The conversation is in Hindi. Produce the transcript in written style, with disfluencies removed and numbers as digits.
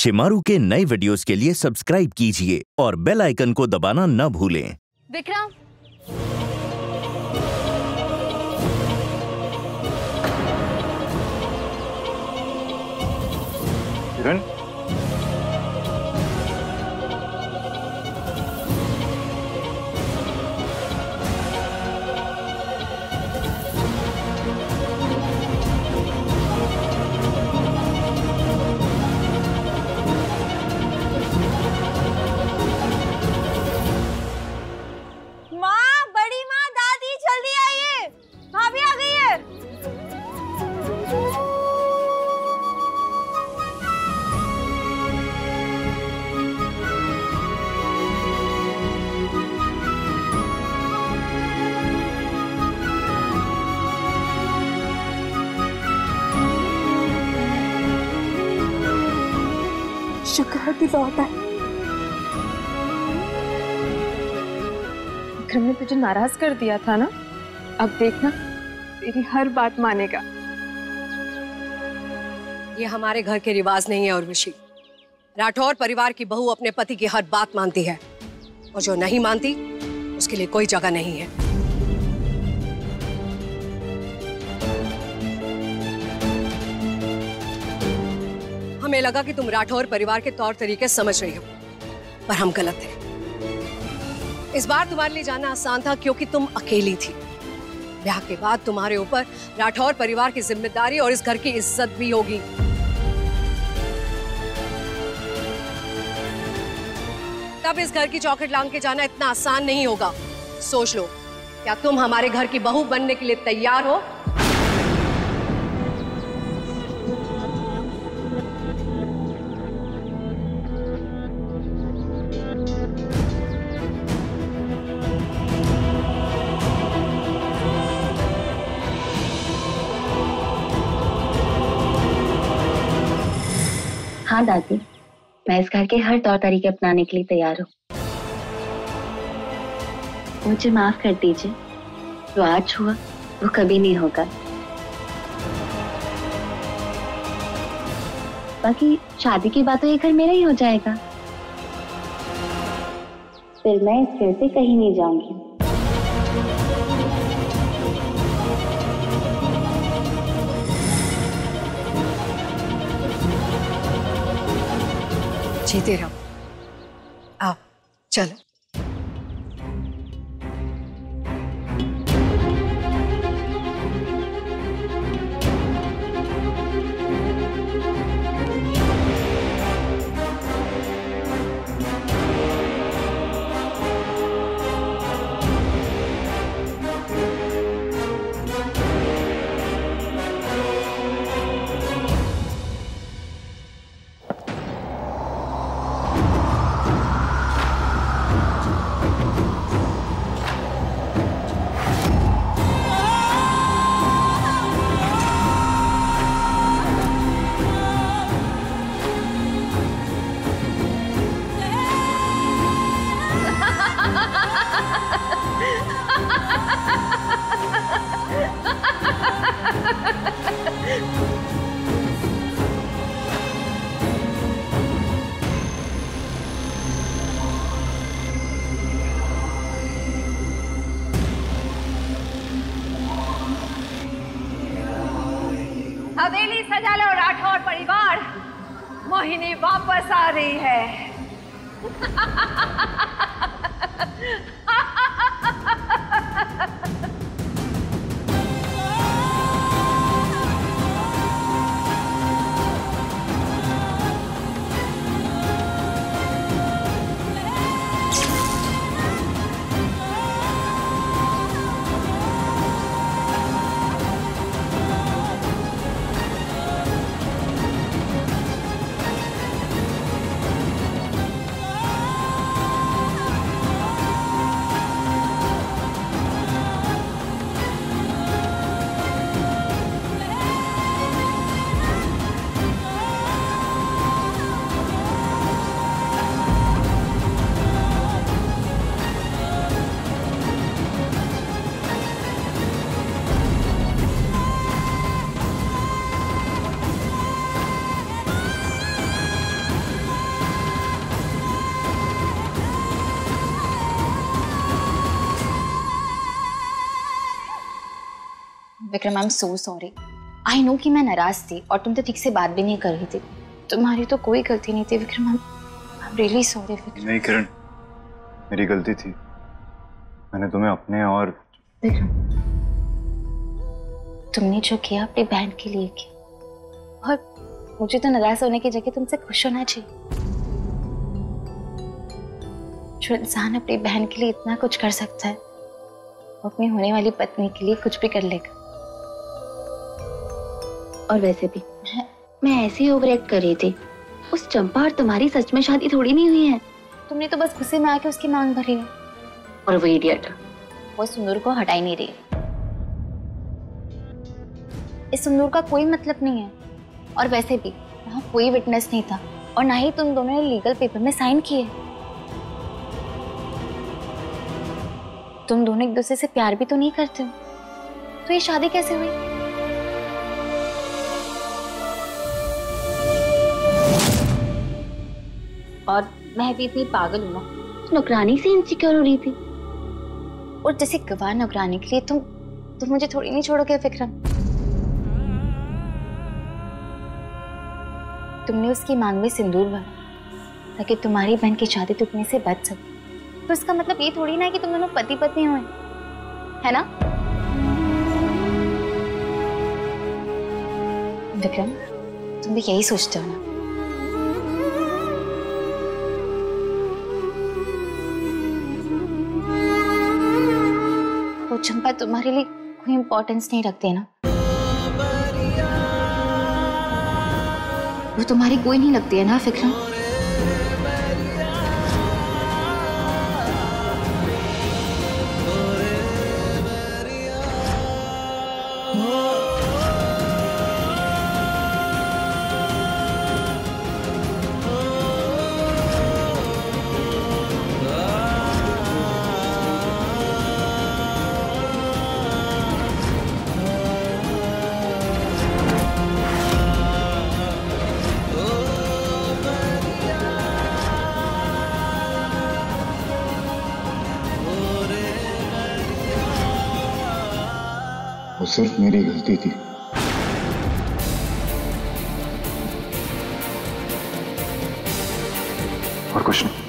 शिमारू के नए वीडियोस के लिए सब्सक्राइब कीजिए और बेल आइकन को दबाना न भूलें। विक्रम, किरण, माँ, बड़ी माँ, दादी, जल्दी आइए, भाभी आ गई है। शुक्र है कि लौट आए। विक्रम ने तुझे नाराज कर दिया था ना, अब देखना तेरी हर बात मानेगा। ये हमारे घर के रिवाज नहीं है उर्वशी। राठौर परिवार की बहू अपने पति की हर बात मानती है और जो नहीं मानती उसके लिए कोई जगह नहीं है। हमें लगा कि तुम राठौर परिवार के तौर तरीके समझ रही हो, पर हम गलत थे। इस बार तुम्हारे लिए जाना आसान था क्योंकि तुम अकेली थी। ब्याह के बाद तुम्हारे ऊपर राठौर परिवार की जिम्मेदारी और इस घर की इज्जत भी होगी। तब इस घर की चौखट लांग के जाना इतना आसान नहीं होगा। सोच लो, क्या तुम हमारे घर की बहू बनने के लिए तैयार हो? हाँ दादी, मैं इस घर के हर तौर तरीके अपनाने के लिए तैयार हूँ। मुझे माफ कर दीजिए, जो आज हुआ वो कभी नहीं होगा। बाकी शादी के बाद तो ये घर मेरा ही हो जाएगा, फिर मैं इस घर से कहीं नहीं जाऊंगी। जीते रहो। आओ चलो। हवेली सजा लो राठौर परिवार, मोहिनी वापस आ रही है। Vikram, I am so sorry. I know कि मैं नाराज थी और तुम तो ठीक से बात भी नहीं कर रही थी। तुम्हारी तो कोई गलती नहीं थी Vikram. I am really sorry Vikram. नहीं किरण, मेरी गलती थी। मैंने तुम्हें अपने और विक्रम, तुमने जो किया अपनी बहन के लिए किया, और मुझे तो नाराज होने की जगह तुमसे खुश होना चाहिए। जो इंसान अपनी बहन के लिए इतना कुछ कर सकता है, वो अपनी होने वाली पत्नी के लिए कुछ भी कर लेगा। और वैसे भी मैं ऐसे ही ओवर एक्ट कर रही थी। उस चंपा और तुम्हारी सच में शादी थोड़ी नहीं हुई है। तुमने तो बस गुस्से में आके उसकी मांग भरी है। और वो इडियट वो सिंदूर को हटा ही नहीं रही। इस सिंदूर का कोई मतलब नहीं है। और वैसे भी वहां कोई विटनेस नहीं था और ना ही तुम दोनों ने लीगल पेपर में साइन किए। तुम दोनों एक दूसरे से प्यार भी तो नहीं करते हो, तो ये शादी कैसे हुई? और मैं भी इतनी पागल हूं ना, नौकरानी से इनसिक्योर हो रही थी। और जैसे गवाह नौकरानी के लिए तुम मुझे थोड़ी नहीं छोड़ोगे विक्रम। तुमने उसकी मांग में सिंदूर भरा ताकि तुम्हारी बहन की शादी टूटने से बच सके। तो इसका मतलब ये थोड़ी ना है कि तुम दोनों पति पत्नी हो, है ना विक्रम? तुम भी यही सोचते हो ना? वो चंपा तुम्हारे लिए कोई इंपॉर्टेंस नहीं रखते ना? वो तुम्हारी कोई नहीं लगती है ना विक्रम? वो सिर्फ मेरी गलती थी। और कुछ नहीं।